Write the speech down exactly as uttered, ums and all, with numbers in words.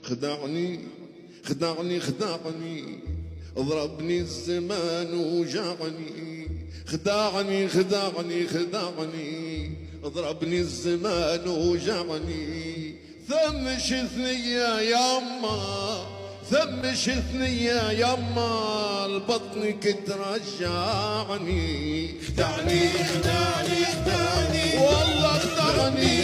خدعني خدعني خدعني ضربني الزمان وجعني خدعني خدعني خدعني ضربني الزمان وجعني ثمش ثنية يما ثمش ثنية يما البطن ترجعني خدعني خدعني خدعني والله خدعني